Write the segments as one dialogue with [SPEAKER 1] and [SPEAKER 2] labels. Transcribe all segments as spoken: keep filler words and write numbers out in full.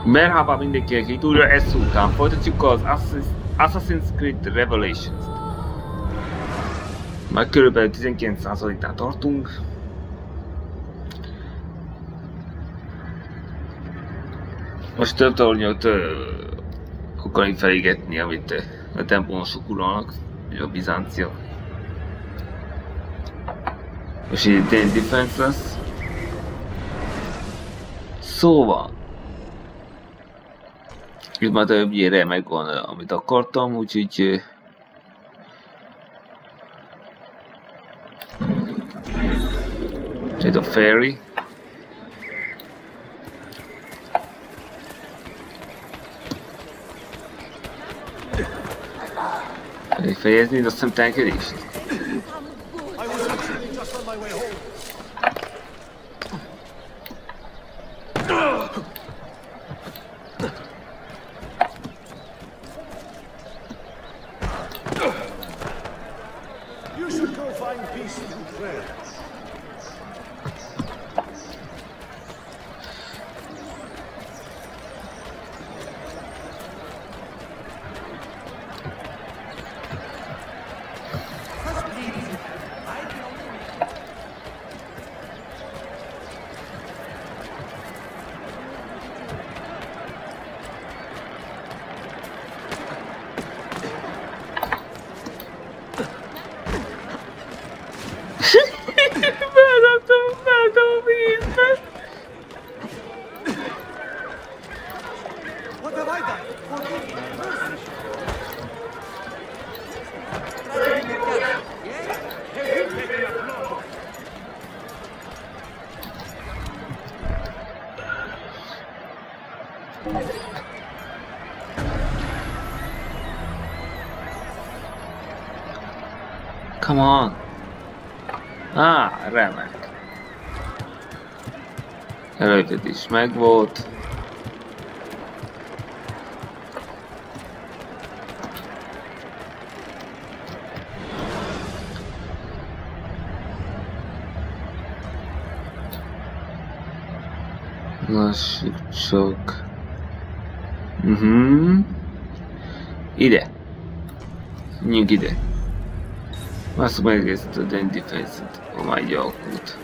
[SPEAKER 1] Merhaba mindenkinek, itt újra ezután folytatjuk az Assassin's Creed Revelations-t. Már körülbelül tizenkilenc százaléknál tartunk. Most több tornyot akarjuk felégetni, amit a templomosok uralnak, a bizánciak. És így tényleg defense lesz. Szóval itt már többnyire megvan, amit akartam, úgyhogy itt a ferry. Elég fejezni, de azt hiszem tankedést. Come on! Ah, remek! Előtted is megvolt. Lassítsuk csak. Mhm. Ide. Menjünk ide. Azt megnézted a defense-et, ha már így alakult.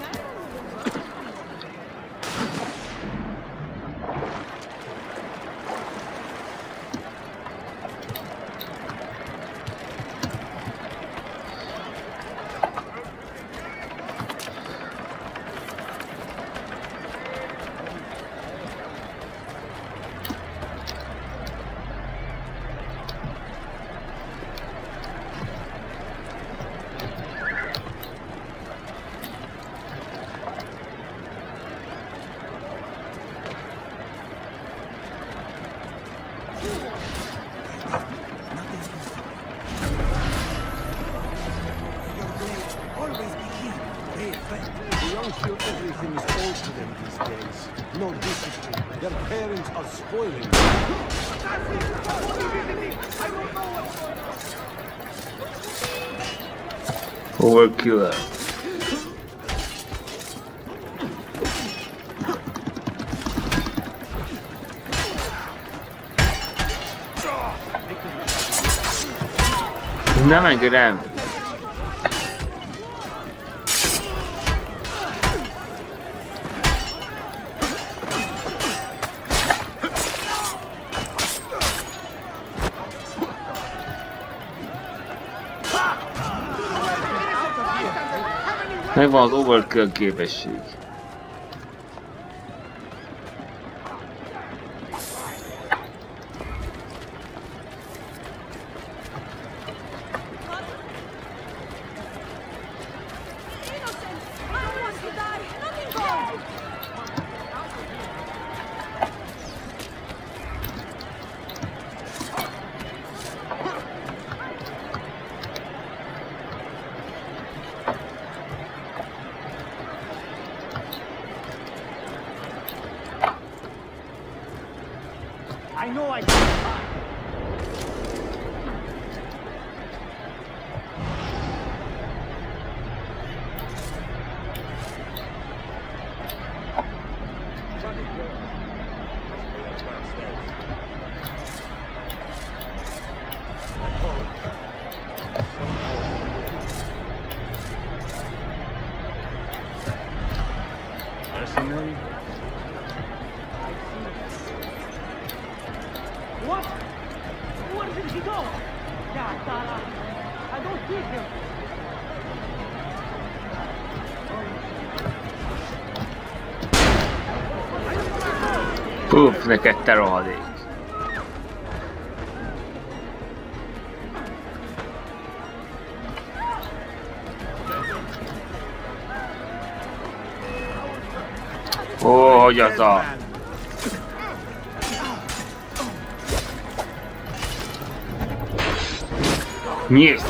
[SPEAKER 1] Overkiller. Nem engedem. Megvan az overkill képesség.
[SPEAKER 2] I know I can't. What? Where did he go? Yeah, Tara. I don't see him.
[SPEAKER 1] Puff, neked te rohadék. Ó, hogy az a... Nyisz!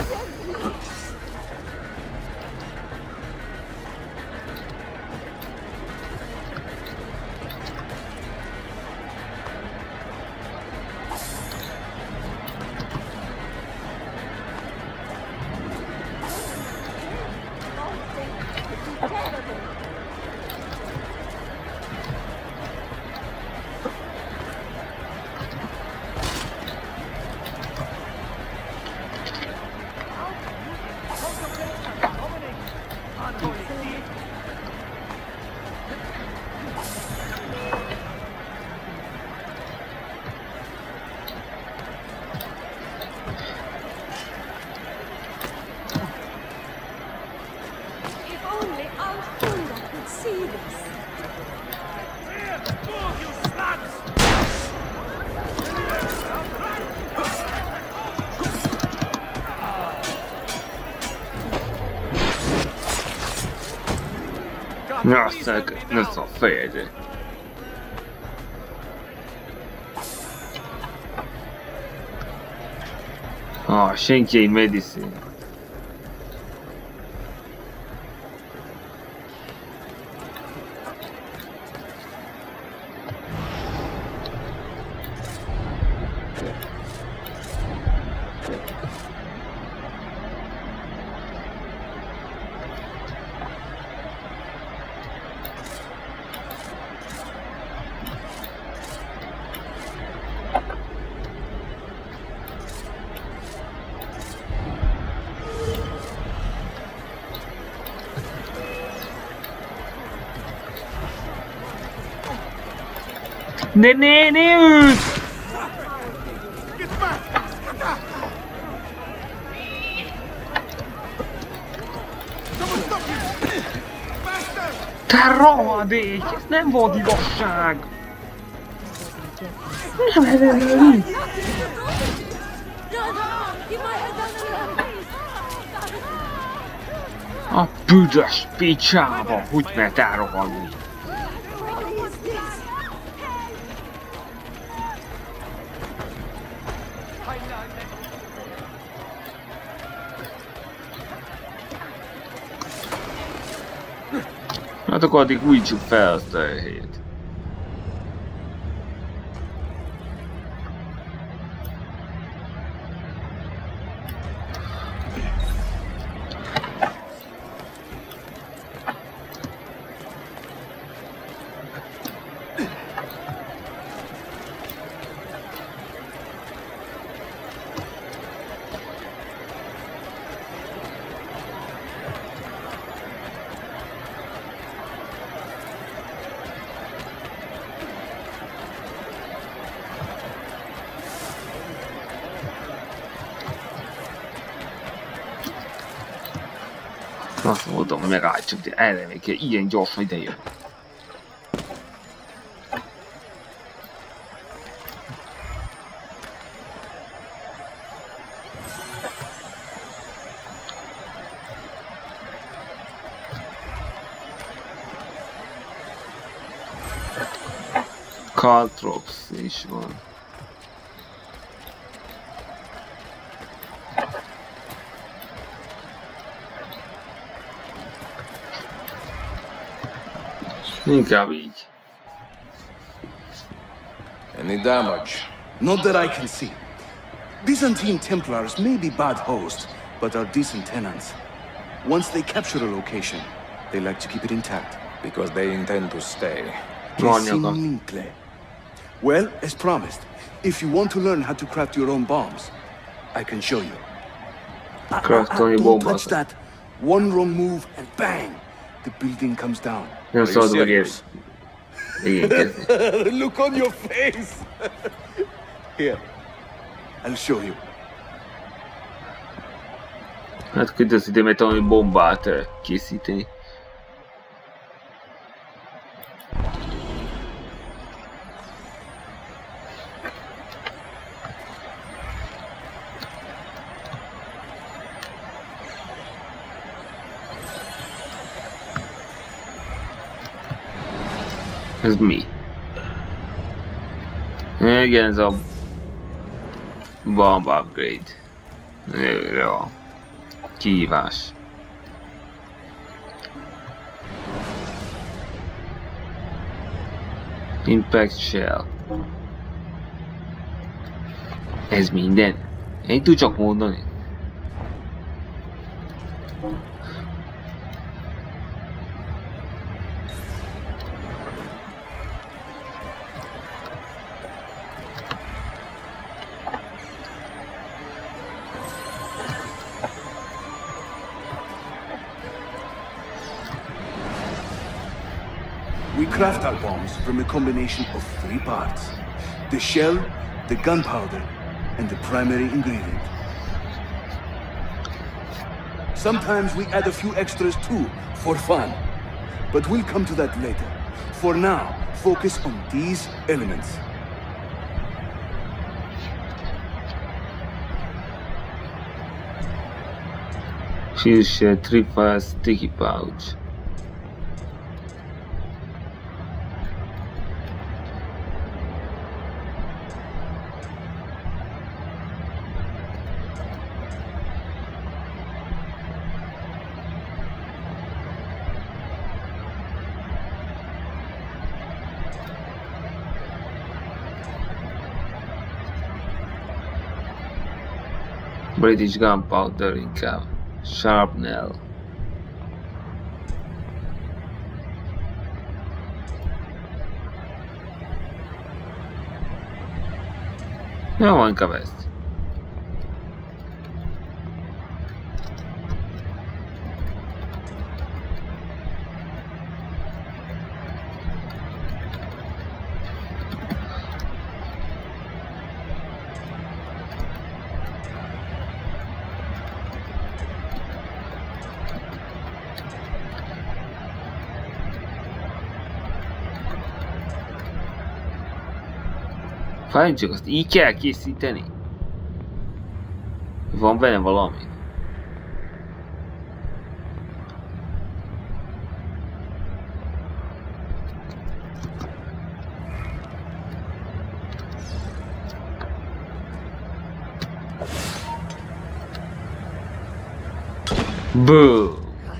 [SPEAKER 1] Nossa, non so fede. Oh, Shenki medicine. Ne ne ne üt! Te rohadék! Ez nem volt igazság! Nem eredeli! A büdös picsába! Hogy mert elrohanni? Hát akkor addig újítsuk fel azt a helyet. Azt mondom, hogy megálltsuk, de erre még kell ilyen gyorsan idejön. Caltrops is van. Inkább így.
[SPEAKER 3] Any damage?
[SPEAKER 4] Not that I can see. Byzantine Templars may be bad hosts, but are decent tenants. Once they capture a location, they like to keep it intact.
[SPEAKER 3] Because they intend to stay.
[SPEAKER 4] Precisamente. Well, as promised, if you want to learn how to craft your own bombs, I can show you.
[SPEAKER 1] Craft
[SPEAKER 4] uh, uh, don't touch that. One wrong move and bang! The building comes down.
[SPEAKER 1] Nem szabad megérni.
[SPEAKER 4] Look on your face! Here, I'll show you.
[SPEAKER 1] Hát hogy az ide mert valami bombát készíteni. Ez mi? Igen, ez a bomb upgrade. Jó. Kihívás. Impact shell. Ez minden? Én tud csak mondani.
[SPEAKER 4] We craft our bombs from a combination of three parts. The shell, the gunpowder, and the primary ingredient. Sometimes we add a few extras too, for fun. But we'll come to that later. For now, focus on these elements.
[SPEAKER 1] Fuse a tripwire sticky pouch. British gunpowder inkább. Sharpnel. Jó, van inkább ezt. Fájn, csak azt így kell készíteni. Van benne valami. Boom.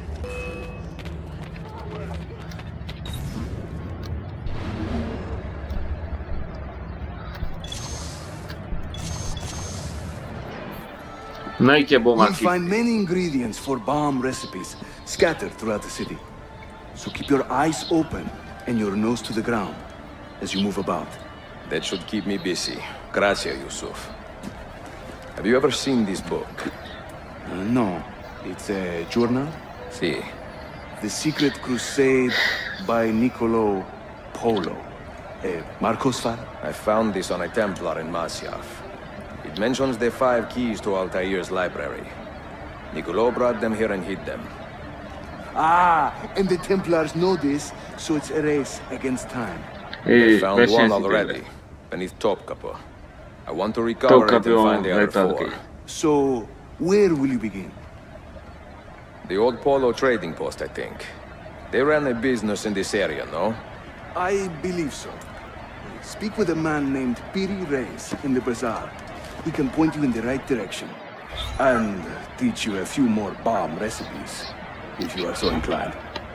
[SPEAKER 4] You'll find many ingredients for bomb recipes scattered throughout the city. So keep your eyes open and your nose to the ground as you move about.
[SPEAKER 3] That should keep me busy. Gracias, Yusuf. Have you ever seen this book?
[SPEAKER 4] Uh, no. It's a journal?
[SPEAKER 3] Si.
[SPEAKER 4] The Secret Crusade by Niccolo Polo. A Marcos file?
[SPEAKER 3] I found this on a Templar in Masyaf. It mentions the five keys to Altair's library. Niccolo brought them here and hid them.
[SPEAKER 4] Ah, and the Templars know this, so it's a race against time.
[SPEAKER 3] They found one already, beneath Topkapi. I want to recover it and find the other four.
[SPEAKER 4] So, where will you begin?
[SPEAKER 3] The old Polo trading post, I think. They ran a business in this area, no?
[SPEAKER 4] I believe so. Speak with a man named Piri Reis in the bazaar. He can point you in the right direction. And teach you a few more bomb recipes, if you are so inclined.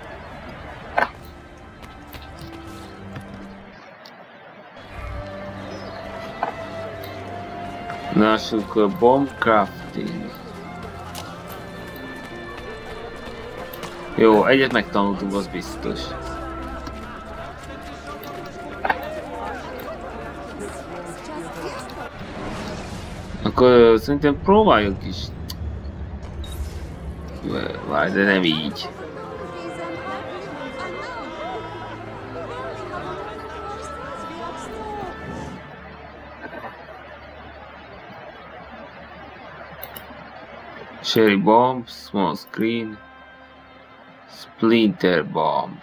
[SPEAKER 1] Lássuk a bomb crafting. Jó, egyet megtanultunk, az biztos. Akkor szerintem próbáljuk is. Várj, de nem így. Cherry bomb, small screen, splinter bomb.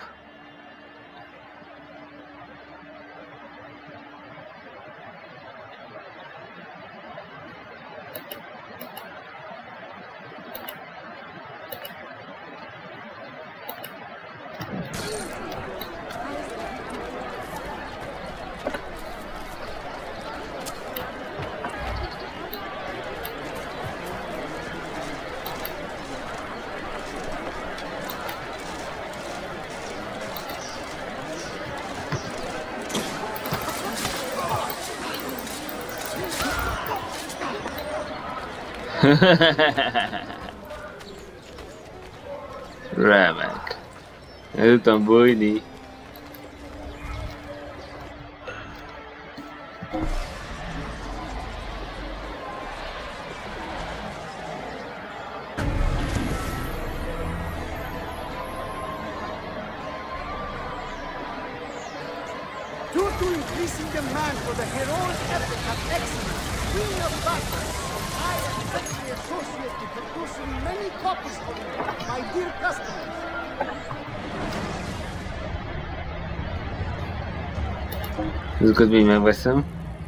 [SPEAKER 1] Remek. El tudtam bújni.
[SPEAKER 2] Due to increasing demand for the heroic epic of excellence, Queen of Battle, I accept the associate in producing many copies for you, my dear customers.
[SPEAKER 1] Ezeket még megveszem.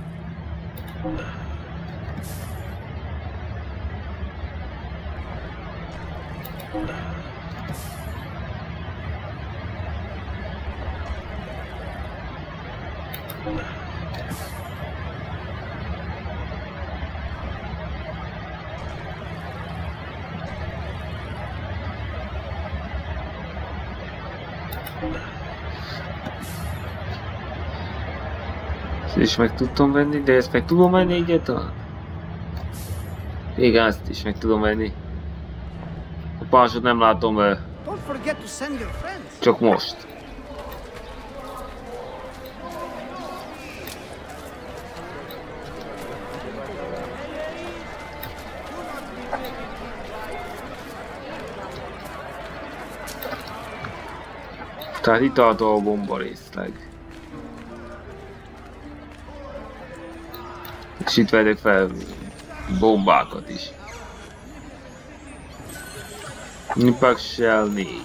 [SPEAKER 1] Ezt is meg tudtam venni, de ezt meg tudom venni egyáltalán? Igen, ezt is meg tudom venni. A pásot nem látom el. Csak most. Tehát itt tartó a bomba részleg. És itt vedek fel bombákat is. Impact Shell négy.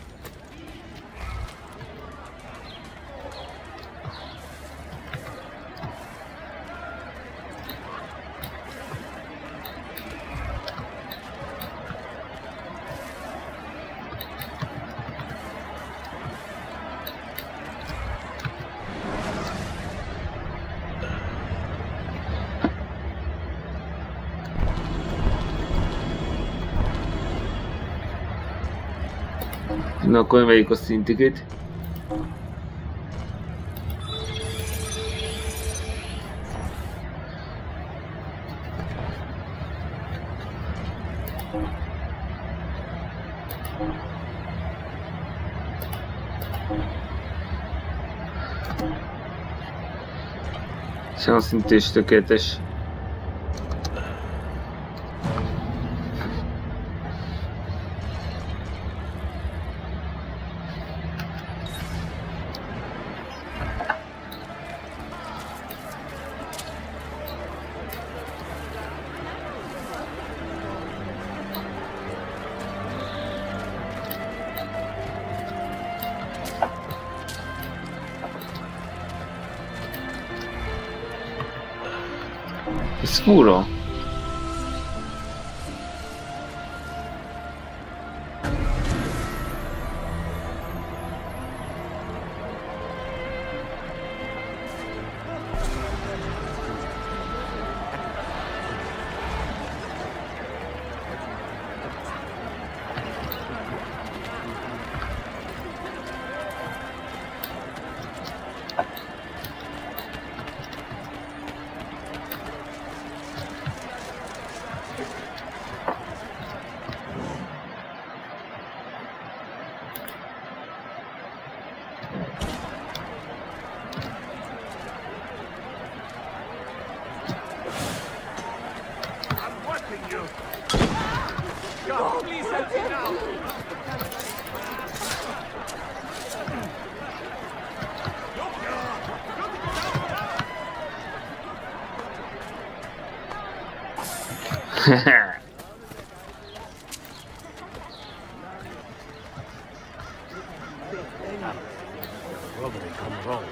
[SPEAKER 1] Na, akkor emeljük a szinteket. Sem a szintés tökéletes. Ez fura.
[SPEAKER 2] Probably come wrong.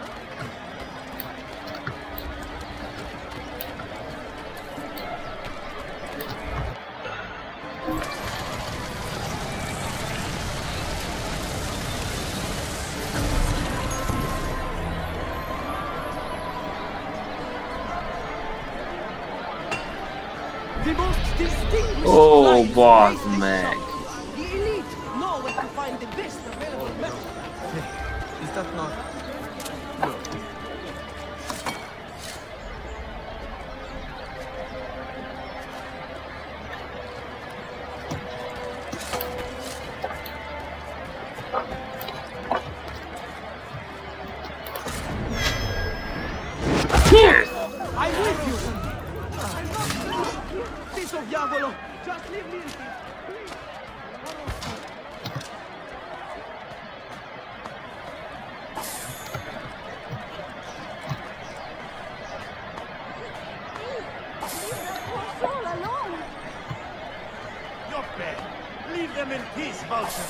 [SPEAKER 1] Ó, bazd meg!
[SPEAKER 2] Is that not? No.
[SPEAKER 1] Yes!
[SPEAKER 2] I'm with you! Piece of diavolo! Just leave me in peace! Leave them in peace, Vulture!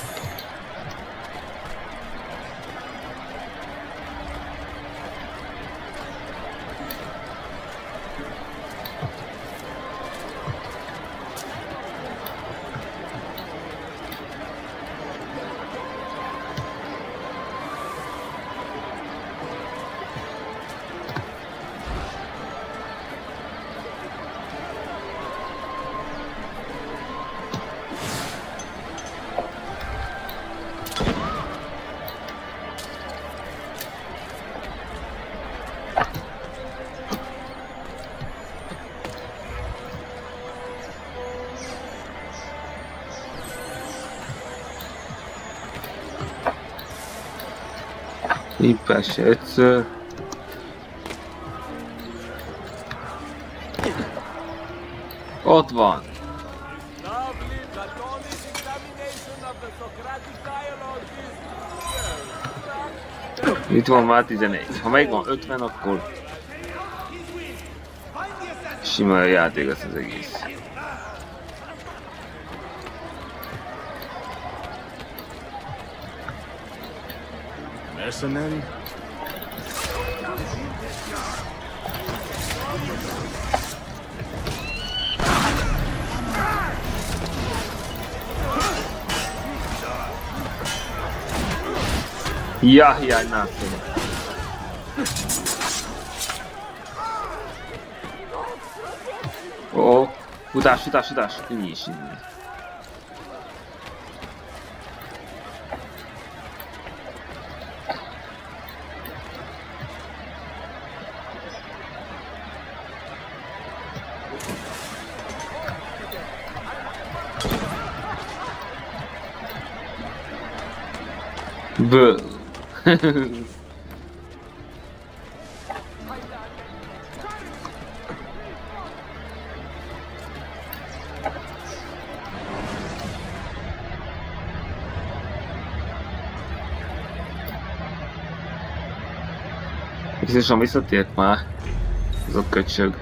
[SPEAKER 1] Képes egyszer. Ott van. Itt van már tizenegy. Ha megvan ötven, akkor sima játék lesz az egész.
[SPEAKER 2] Mercenary?
[SPEAKER 1] Ja, ja, nothing. Oh, futás, futás, futás. Ennyi is ennyi. Boo. Biztosan visszatért már az a köcsög.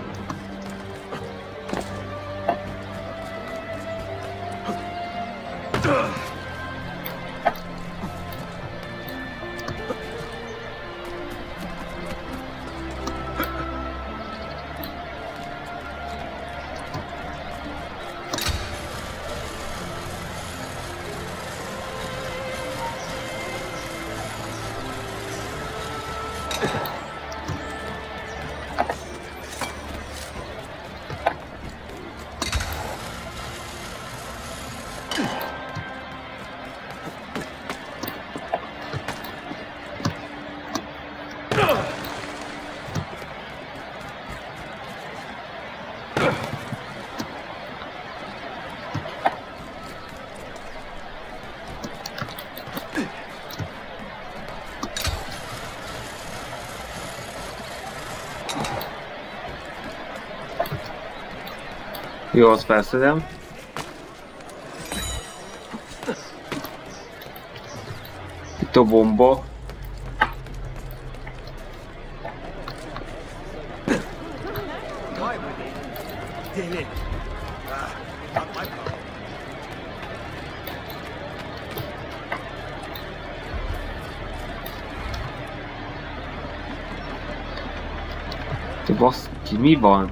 [SPEAKER 1] Jó, azt felszedem. Itt a bomba. Te baszki, mi van?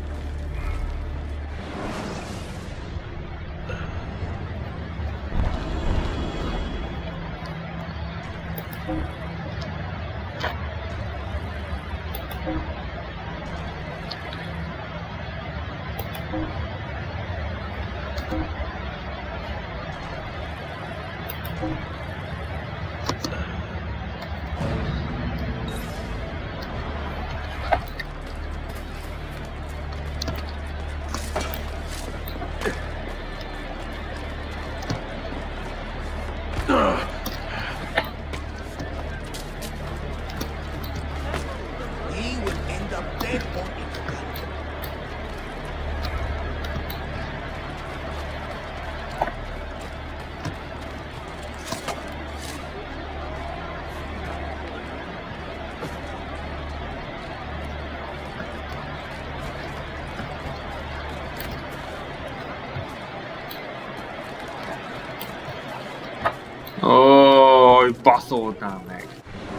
[SPEAKER 1] Ój, baszoltál meg!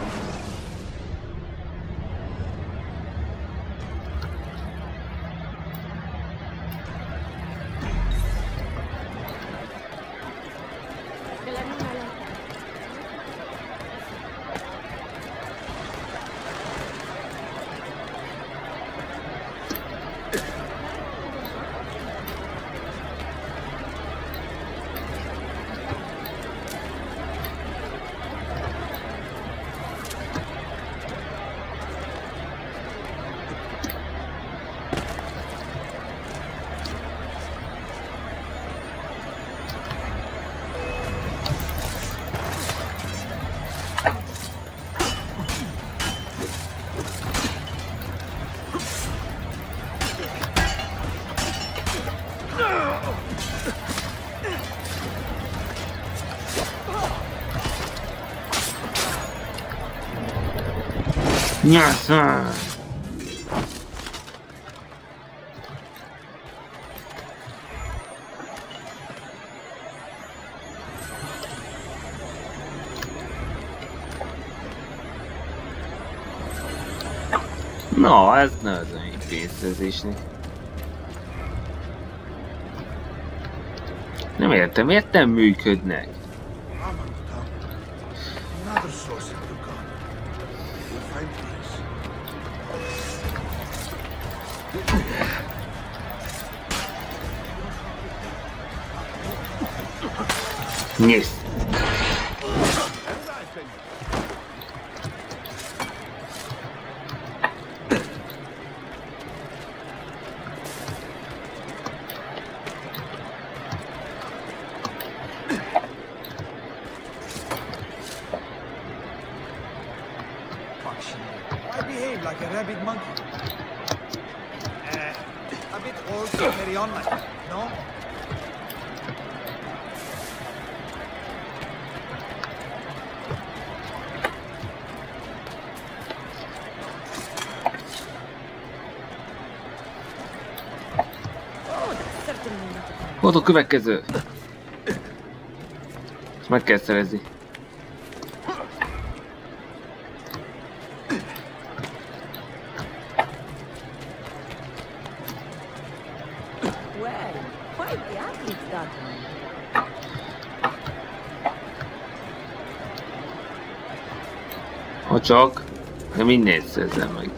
[SPEAKER 1] Nyászán! Na, ez nehezen így pénzszerzésnek. Nem értem, miért nem működnek? Nyisd!
[SPEAKER 2] I behave like a rabid monkey. Uh, a bit old to carry on like that, no?
[SPEAKER 1] Volt a következő. Ezt meg kell szerezni. Ha csak, de mindent szerzem meg.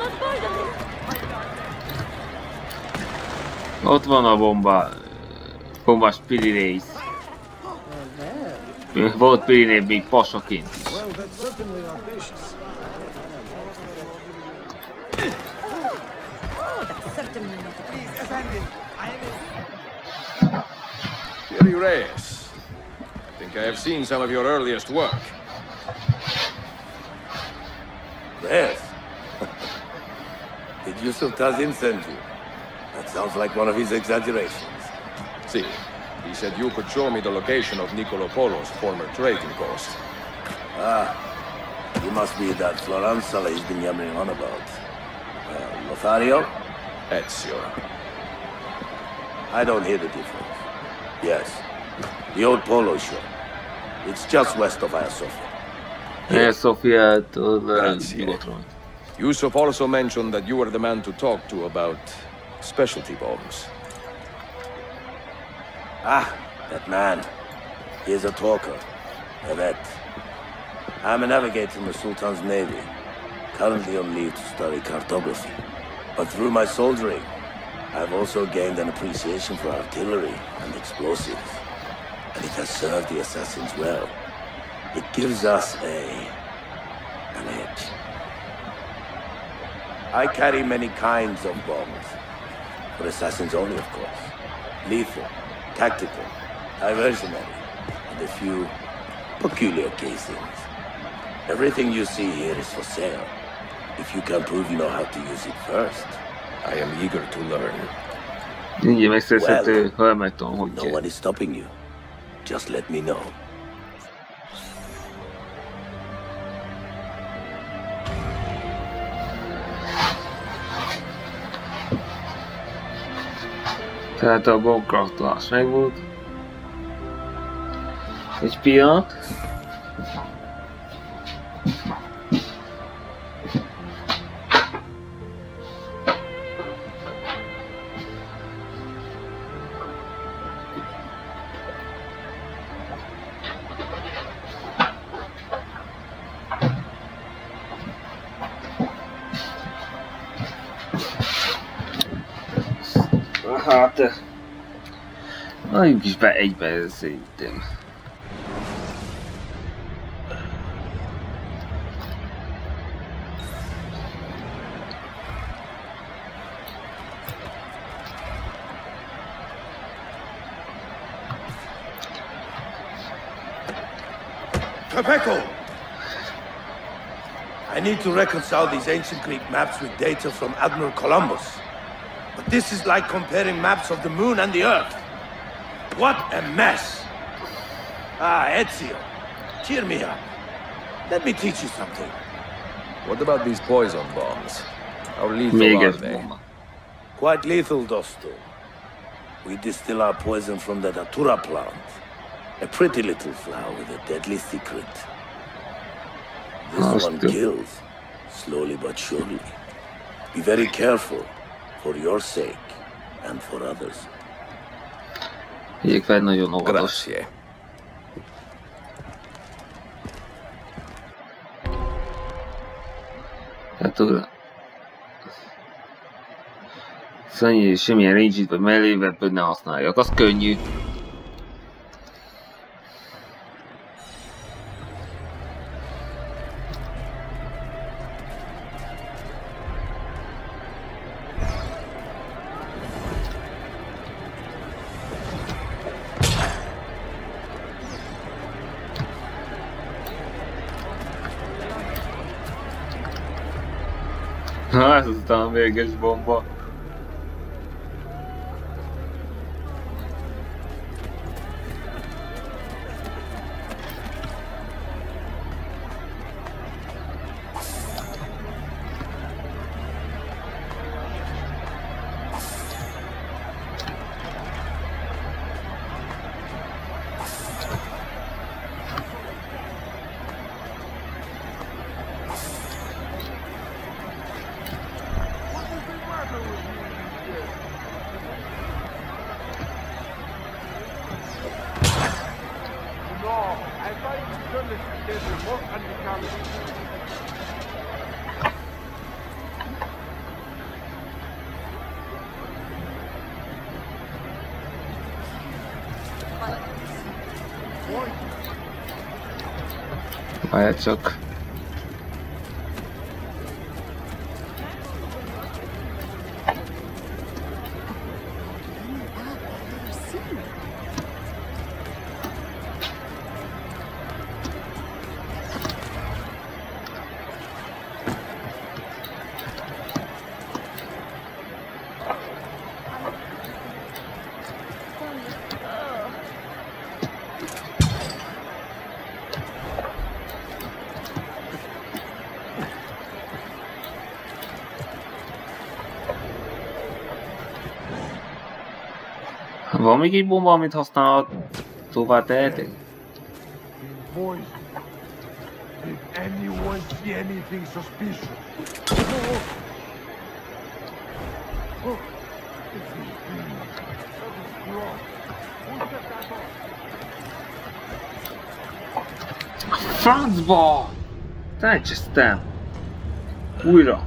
[SPEAKER 1] Ott van a bomba. Hova Piri Reis. Volt Piri még pasaként is.
[SPEAKER 3] Piri Reis. I think I have seen some of your earliest work.
[SPEAKER 5] Yes. Did Yusuf Tazin send you? That sounds like one of his exaggerations.
[SPEAKER 3] See, he said you could show me the location of Nicolo Polo's former trading post.
[SPEAKER 5] Ah, you must be that Floranzala he's been yammering on about. Uh, Lothario?
[SPEAKER 3] Ezio.
[SPEAKER 5] I don't hear the difference. Yes, the old Polo shop. It's just west of Hagia Sophia.
[SPEAKER 1] Hagia Sophia to
[SPEAKER 3] Grazie. Yusuf also mentioned that you were the man to talk to about specialty bombs.
[SPEAKER 5] Ah, that man. He is a talker. A vet. I'm a navigator in the Sultan's Navy. Currently on leave to study cartography. But through my soldiering, I've also gained an appreciation for artillery and explosives. And it has served the assassins well. It gives us a... an edge. I carry many kinds of bombs. For assassins only, of course. Lethal, tactical, diversionary, and a few peculiar casings. Everything you see here is for sale. If you can prove you know how to use it first.
[SPEAKER 3] I am eager to learn.
[SPEAKER 1] Ingyen megszerezhető, ha megtanul, hogy
[SPEAKER 5] No one is stopping you. Just let me know.
[SPEAKER 1] Tehát a bombkraftolás megvolt. Egy pillanat. Hát, álljunk is be egybe szerintem.
[SPEAKER 5] Capecco! I need to reconcile these ancient Greek maps with data from Admiral Columbus. But this is like comparing maps of the moon and the earth. What a mess! Ah, Ezio, cheer me up. Let me teach you something.
[SPEAKER 3] What about these poison bombs? How lethal are they?
[SPEAKER 5] Quite lethal, Dosto. We distill our poison from the datura plant. A pretty little flower with a deadly secret. This one kills, slowly but surely. Be very careful. For your sake, and for others.
[SPEAKER 1] Igyek fel nagyon óvatos.
[SPEAKER 3] Grazie.
[SPEAKER 1] Hát ugra. Szóval semmilyen range-it vagy mellévebből ne használjak, az könnyű. Ha, ez aztán a véges bomba. Várj csak. Van még egy bomba, amit használhatóvá tehetek?
[SPEAKER 6] Boys, did anyone see anything suspicious? Oh,
[SPEAKER 1] Francba! Elcsesztem! Újra!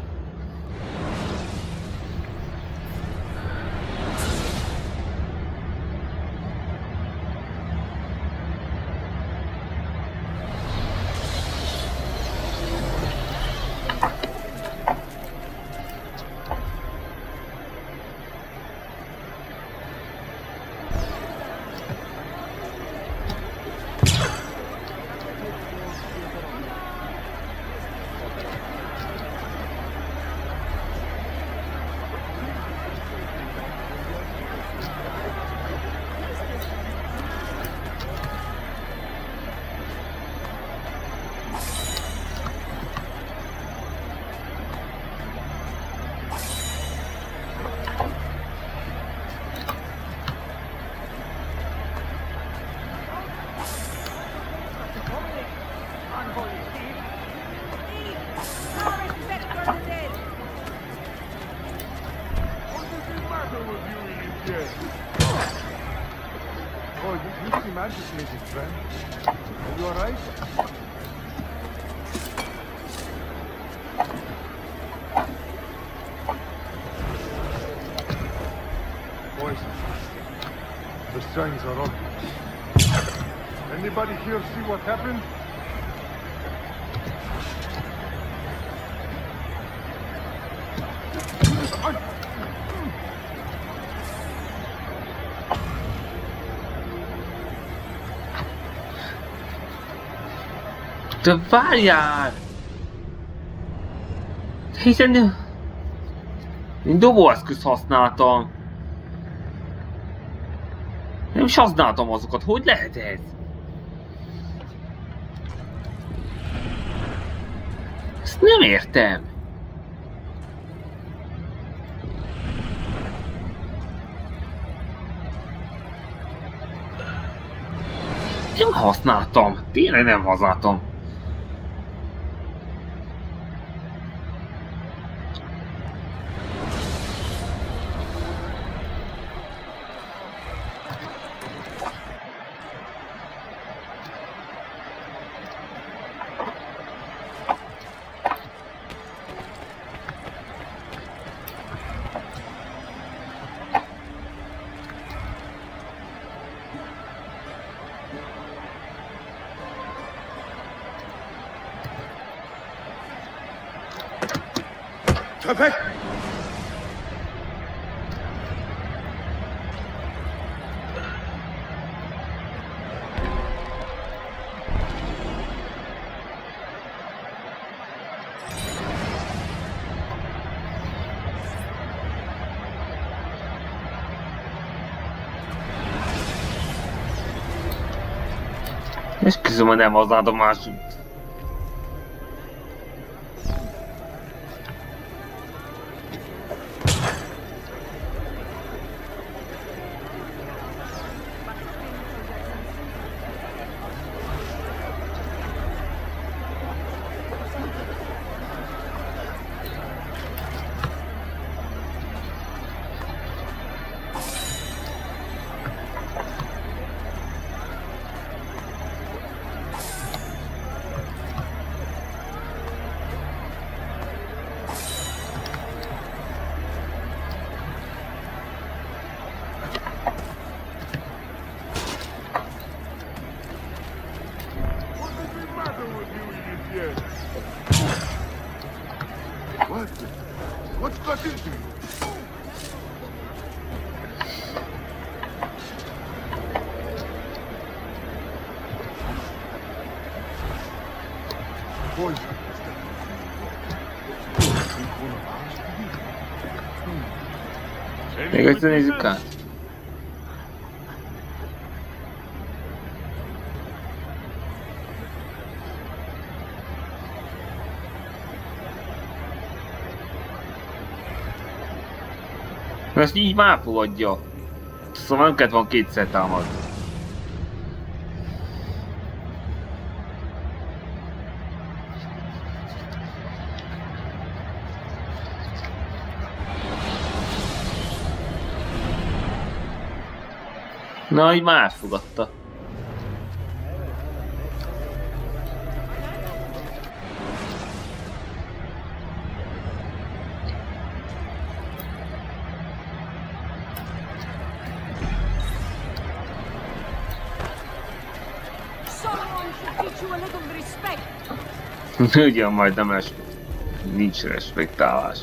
[SPEAKER 6] The signs are obvious. Anybody here see what happened?
[SPEAKER 1] De várjál! Hiszen én dobóeszközt használtam. Nem is használtam azokat, hogy lehet ez? Ezt nem értem. Nem használtam, tényleg nem használtam.
[SPEAKER 6] Perfekt!
[SPEAKER 1] Esküszöm, hogy nem használtam máshogy. Még egyszer nézzük át. Ezt így már fogadja. Szóval nem kellett volna kétszer támadni. Na, így már elfogadta. Ugyan majd nem lesz, nincs respektálás.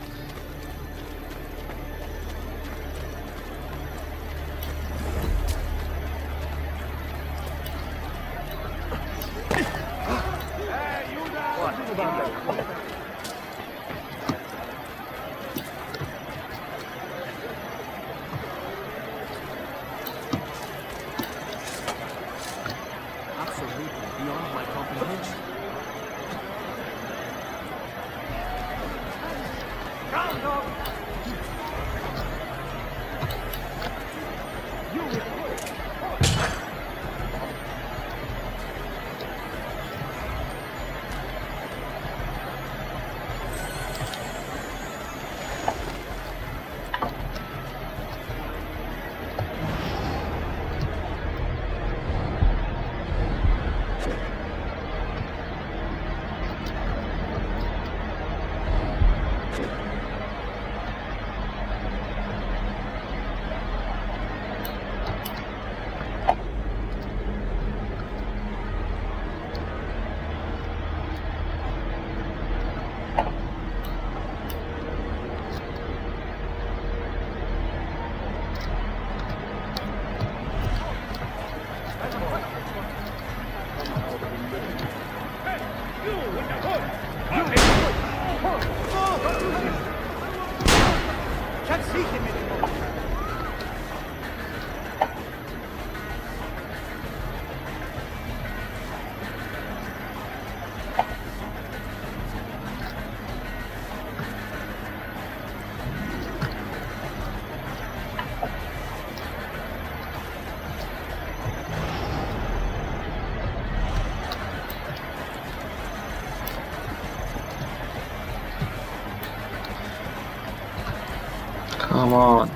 [SPEAKER 1] Come on.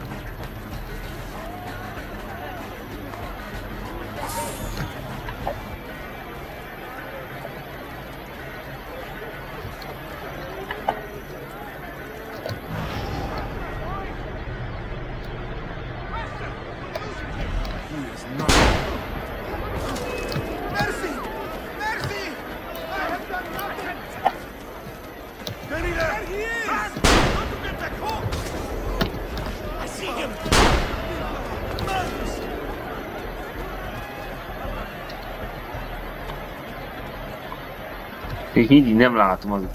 [SPEAKER 1] Még mindig nem látom az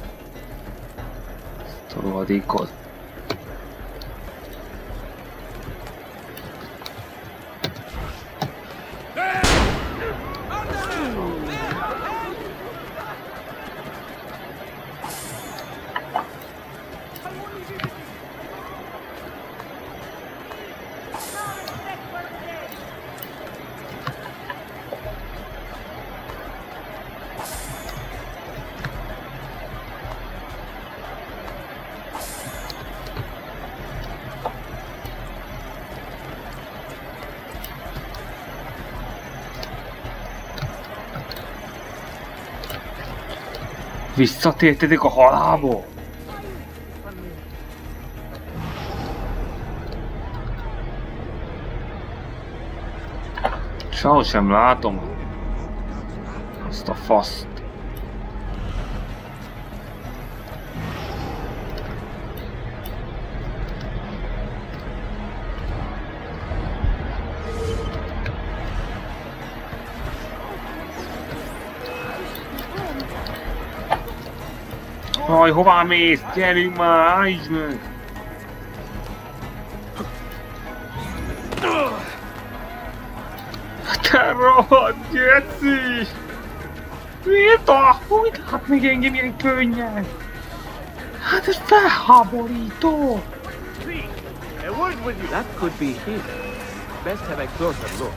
[SPEAKER 1] a rohadékot. Visszatértetek a halálból? Sehol sem látom azt a faszt. Haj, hová mész? Gyerünk már, állítsd meg! Te rohadt geci! Miért a? Hogy lát még engem ilyen könnyen? Hát ez felháborító!
[SPEAKER 7] That could be him. Best have a closer look.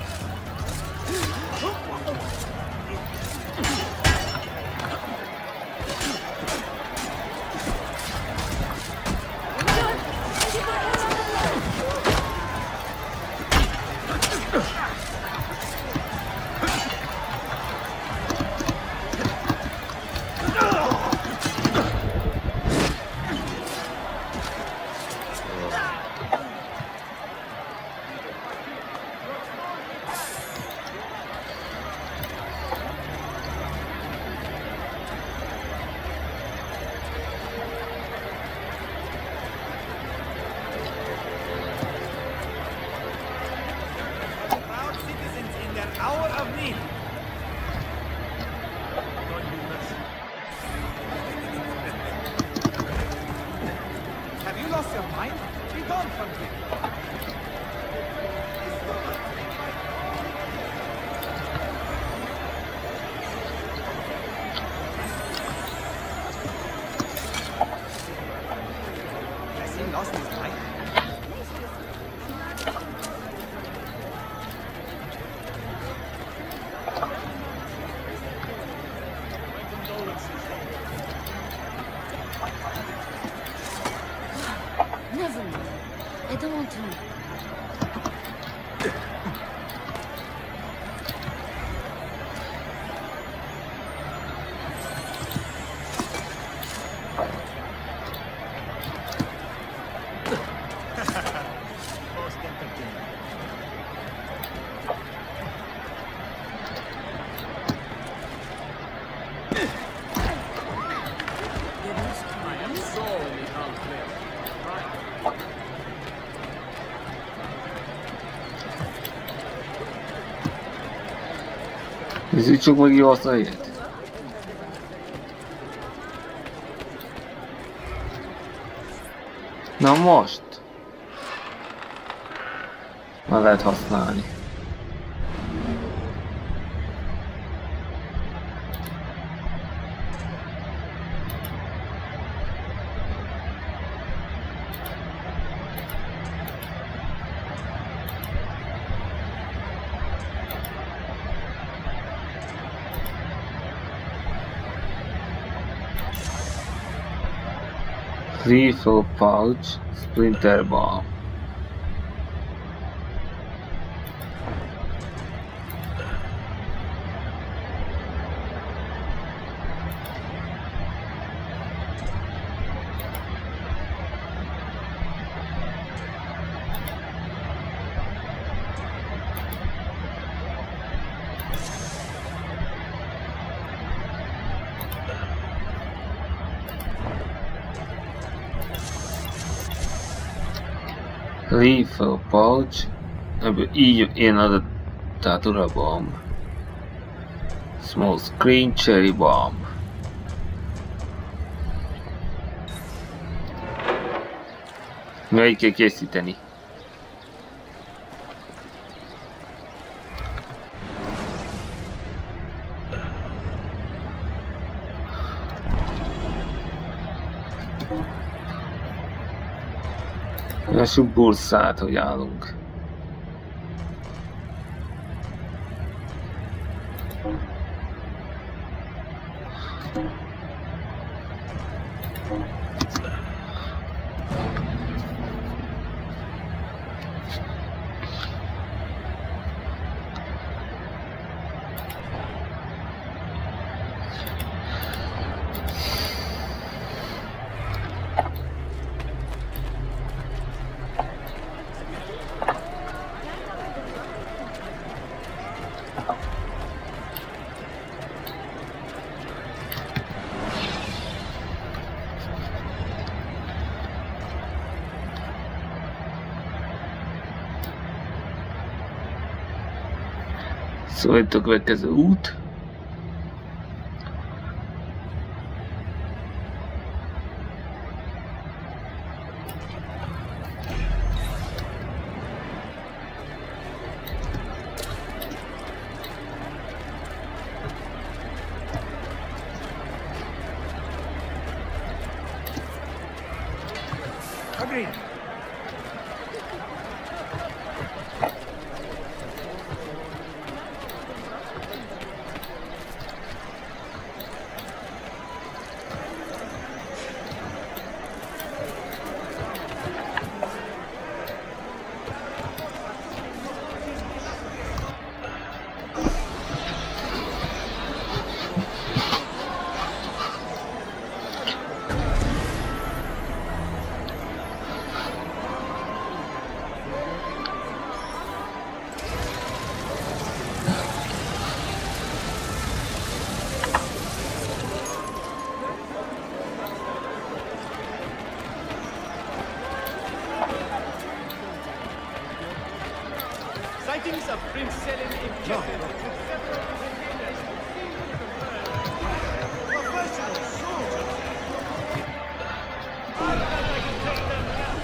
[SPEAKER 1] Nézzük meg jó azt a helyet. Na most! Már lehet használni. Refill pouch, splinter bomb. Refill pouch, ebből így én adott a bomb. Small screen cherry bomb. Meg kell készíteni. Lássuk burszát, hogy állunk. Szóval itt a következő út.
[SPEAKER 2] Agreed.
[SPEAKER 7] Sightings of Prince Selim in Chester with several containers professional soldiers. I bet I can take them down.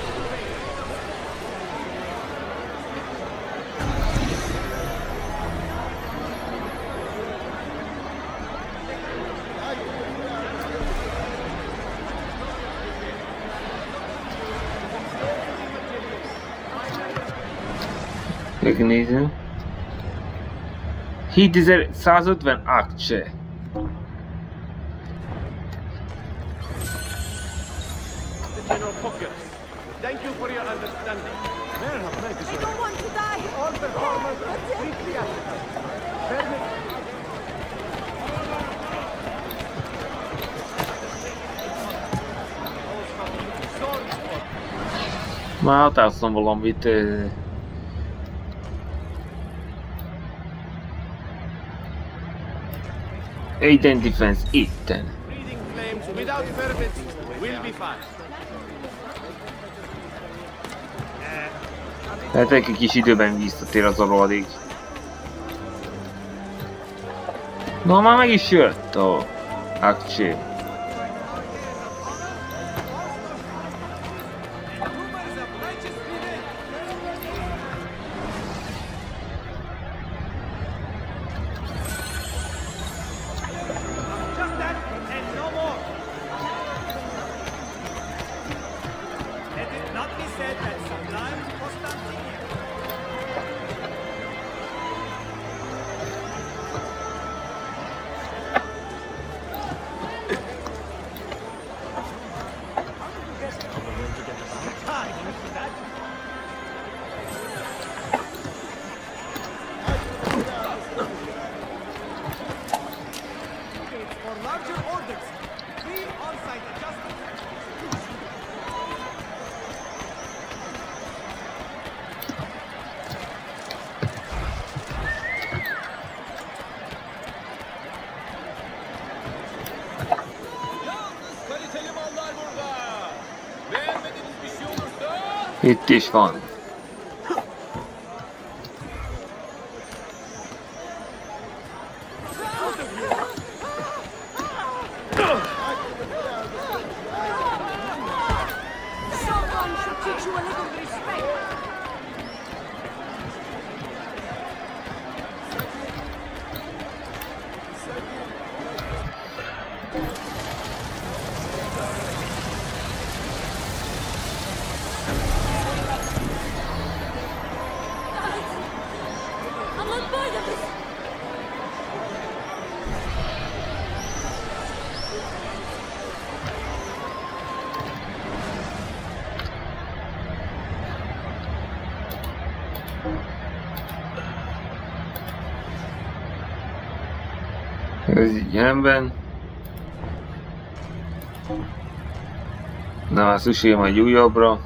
[SPEAKER 1] Megnézem. hétezer-százötven akce.
[SPEAKER 7] General Focus, thank you for your understanding.
[SPEAKER 8] I don't want to die.
[SPEAKER 2] All performers are strictly active.
[SPEAKER 1] Már határoztam valamit. Aiden Defense itten.
[SPEAKER 7] Breathing flames without permits will be fine.
[SPEAKER 1] Hát egy kis időben visszatér az a rohadék. Na már meg is jött a akció. Itt is van. Ez így rendben. Na, szükségem egy újabbra.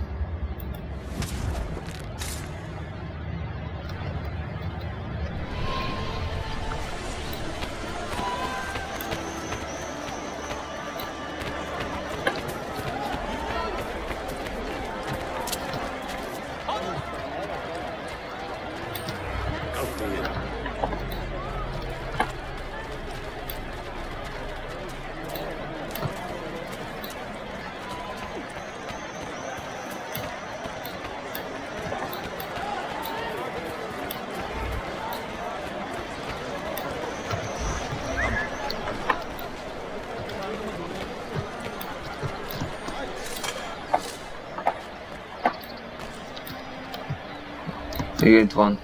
[SPEAKER 1] Igen, itt van.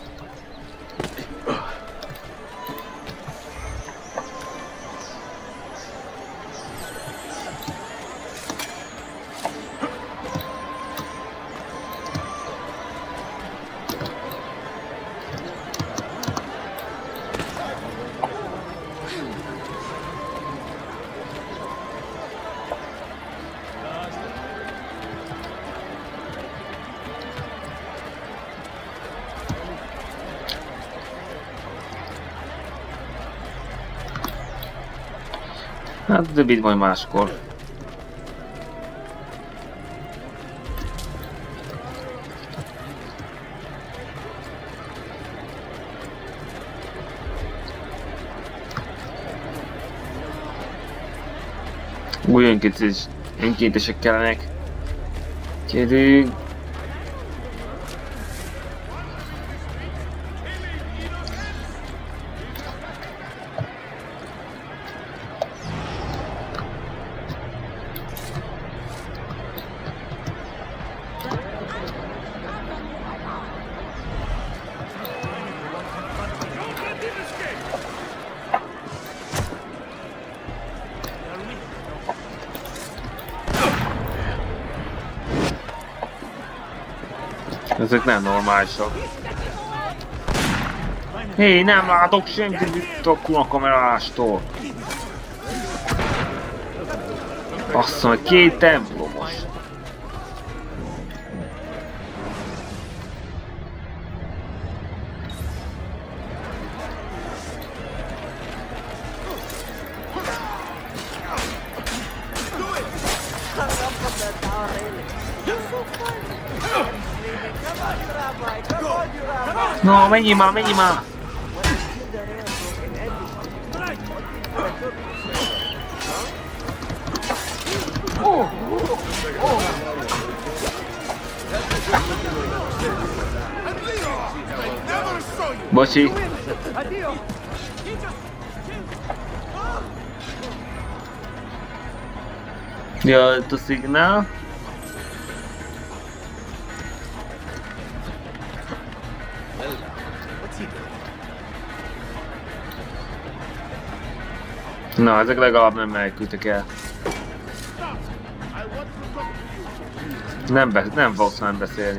[SPEAKER 1] Hát többit majd máskor. Új önkéntes, önkéntesek kellenek. Kérünk. Ezek nem normálisak. Hé, nem látok senkit itt a kamerástól. Azt mondja, két templomos. No, menj már, menj már! Bocsi! Jött a szignál. Na, ezek legalább nem menekültek el. Nem, be, nem fogsz nem beszélni.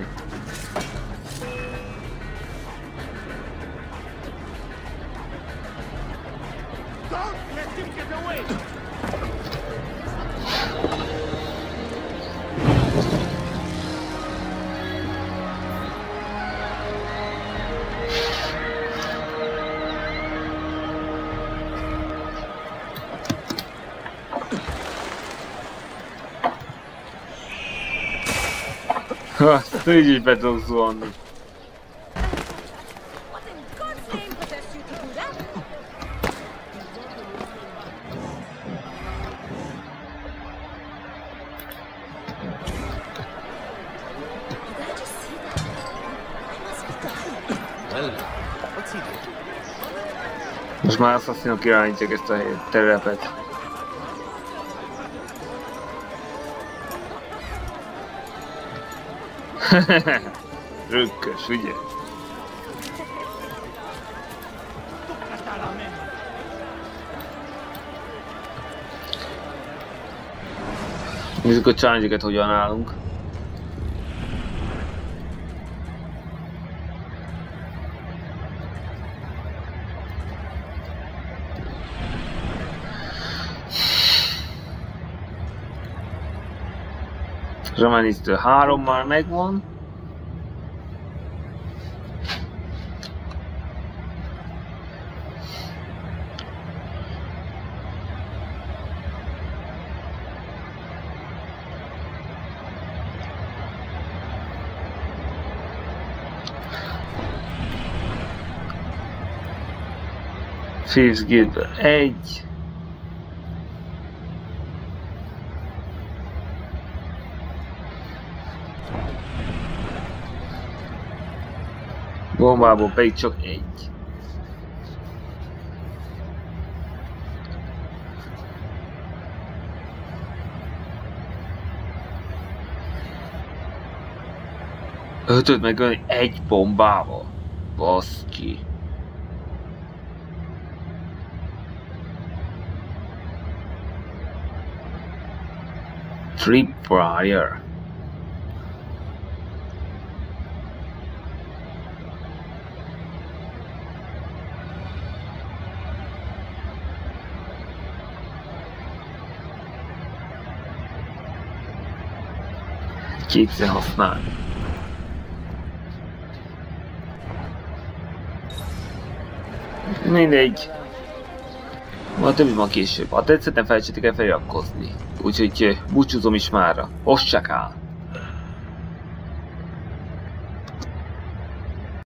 [SPEAKER 1] Azt így is be tudok zuhanni. Most már asszaszinok irányítják ezt a terepet. Rökkös, ugye? Nézzük a challenge-eket hogyan állunk. Zsamanisztő három már megvan. Thieves Guild egy. Bombából pedig csak egy. Ötöt megölni egy bombával. Baszki. Tripwire. Kétszer használ. Mindegy. Ma többi ma később. Ha tetszett, nem felejtsétek el feliratkozni. Úgyhogy búcsúzom is mára. Osszák el!